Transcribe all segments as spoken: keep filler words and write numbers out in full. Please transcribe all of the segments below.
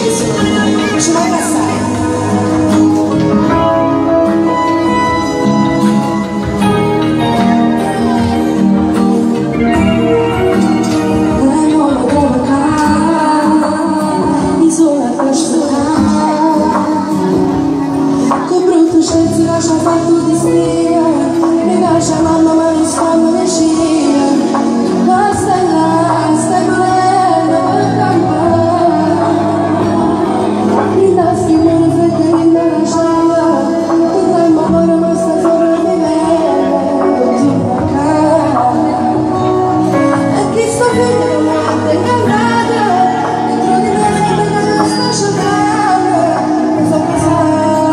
ci manca assai. Ci lascia fatto di stile, mi lascia mamma ma non sfondo le ciglia. La stella, stai morendo per campare. Mi dà stimolo freddo e mi dà la scialla. Tu dai amore ma stai fuori di me, non ti mancare. E chi sto figlio non è te ingannata, dentro di me sembra che non sta sciolando. Mi so pesare.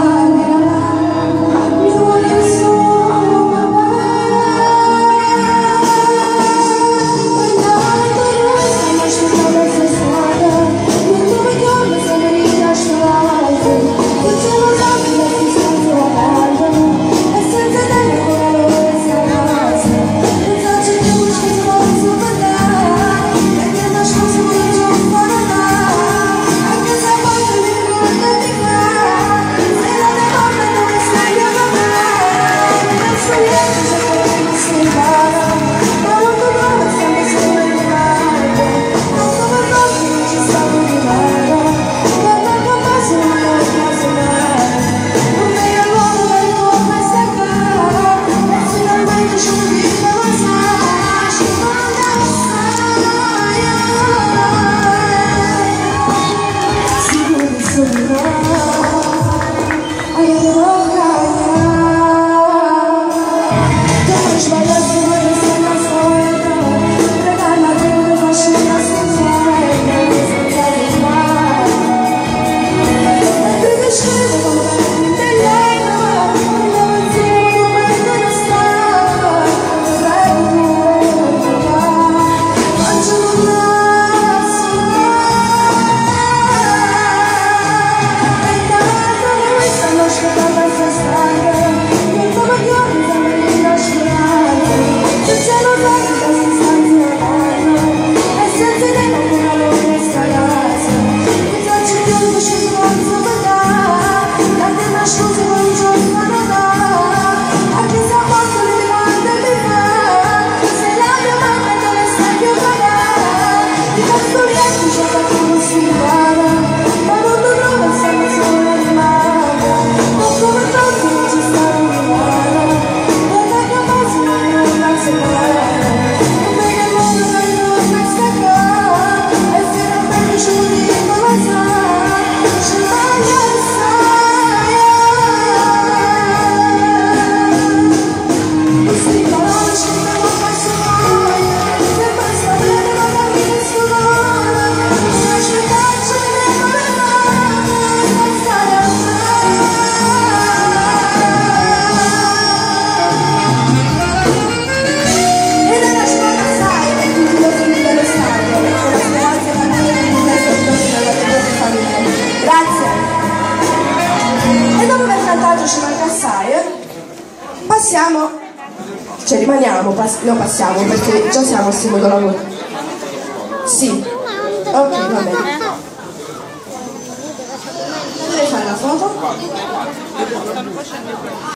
Ci manca assai, eh? Passiamo, cioè rimaniamo, pass no passiamo perché già siamo al secondo lavoro. Sì, ok, va bene. Devi fare la foto?